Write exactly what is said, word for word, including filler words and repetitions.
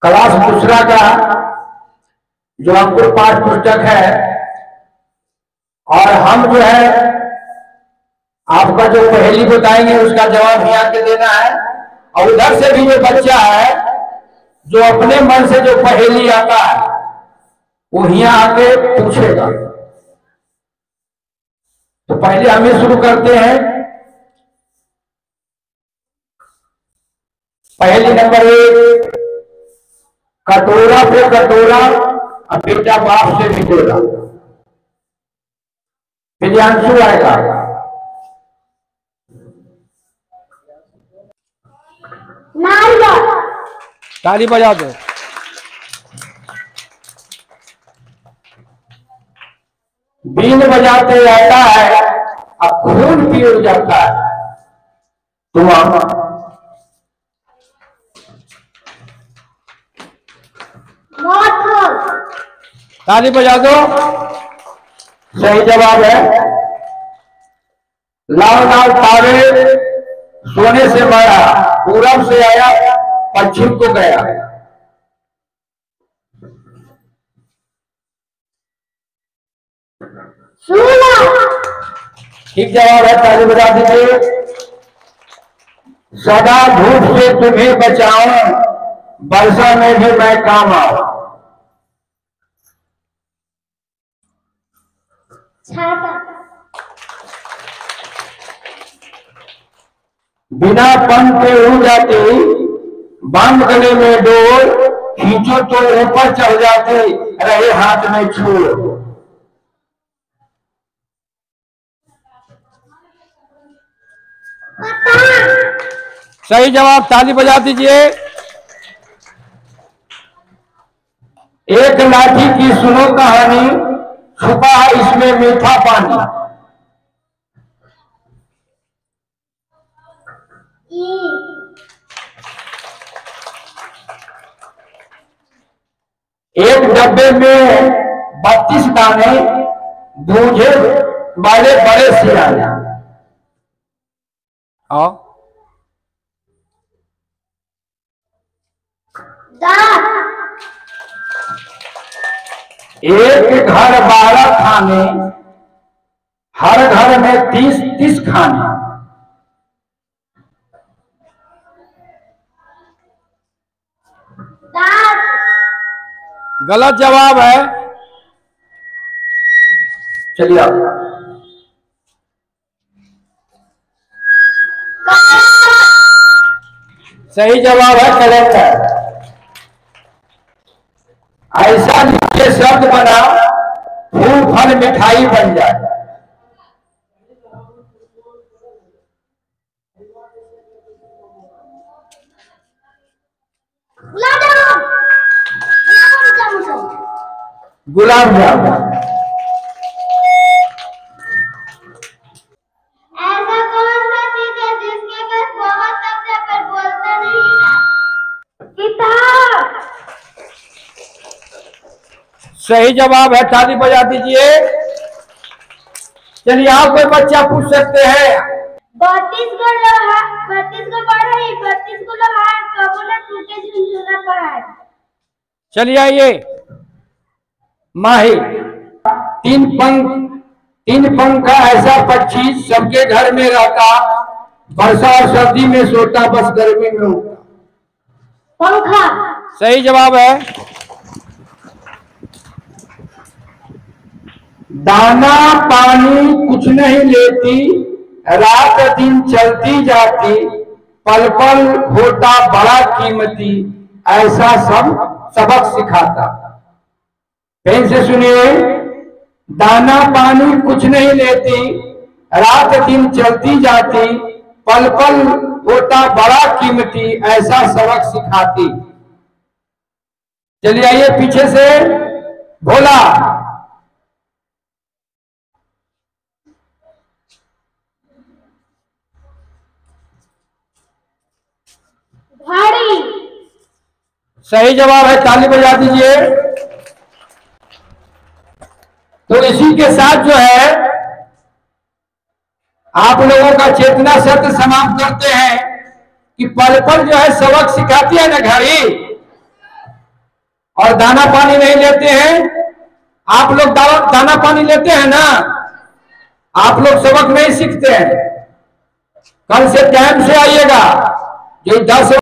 Class दूसरा का जो अंकुर पाठ पुस्तक है, और हम जो है आपका जो पहेली बताएंगे उसका जवाब यहाँ के देना है। और उधर से भी जो बच्चा है जो अपने मन से जो पहेली आता है वो यहाँ आके पूछेगा। तो पहले हमें शुरू करते हैं। पहेली नंबर एक, कटोरा पे कटोरा अब बेटा बाप से भी बोला। प्रियांशु आएगा। ताली बजा दो। बीन बजाते जाता है अब खून पी जाता है। तुम ताली बजा दो। सही जवाब है। लाल लाल तारे सोने से मारा, पूरब से आया पश्चिम को गया। ठीक जवाब है, ताली बजा दीजिए। सदा धूप से तुम्हें बचाऊं, वर्षा में भी मैं काम आऊं। बिना पंख के उड़ जाती, बांध गले में डोर, खींचो तो ऊपर चढ़ जाती, रहे हाथ में छोड़। सही जवाब, ताली बजा दीजिए। एक लाठी की सुनो कहानी, छुपा है इसमें मीठा पानी। एक डब्बे में बत्तीस दाने, बूझे वाले बड़े सियाने। आओ। एक घर बारह खाने, हर घर में तीस तीस खाने। गलत जवाब है। चलिए आप। सही जवाब है, करेक्ट है। ऐसा नीचे शब्द बना, फूल फल मिठाई बन जाए। गुलाब जामुन। ऐसा कौन सा चीज है जिसके पास बहुत शब्द है पर बोलता नहीं है? किताब। सही जवाब है, ताली बजा दीजिए। चलिए आप कोई बच्चा पूछ सकते हैं। बत्तीस को लोहा, बत्तीस को पढ़ाई, बत्तीस को लोहार, कबो न टूटे झुनझुना पहाड़। चलिए आइए। माही। तीन पंख, तीन पंख का ऐसा पक्षी सबके घर में रहता, वर्षा और सर्दी में सोता, बस गर्मी में उठता। पंखा। सही जवाब है। दाना पानी कुछ नहीं लेती, रात दिन चलती जाती, पल पल होता बड़ा कीमती, ऐसा सब सबक सिखाता। फिर से सुनिए। दाना पानी कुछ नहीं लेती, रात दिन चलती जाती, पल पल होता बड़ा कीमती, ऐसा सबक सिखाती। चलिए आइए पीछे से। भोला। घड़ी। सही जवाब है, ताली बजा दीजिए। तो इसी के साथ जो है आप लोगों का चेतना सत्र समाप्त करते हैं कि पल पल जो है सबक सिखाती है ना घड़ी, और दाना पानी नहीं लेते हैं। आप लोग दाना दाना पानी लेते हैं ना, आप लोग सबक नहीं सीखते हैं। कल से टाइम से आइएगा, ये दस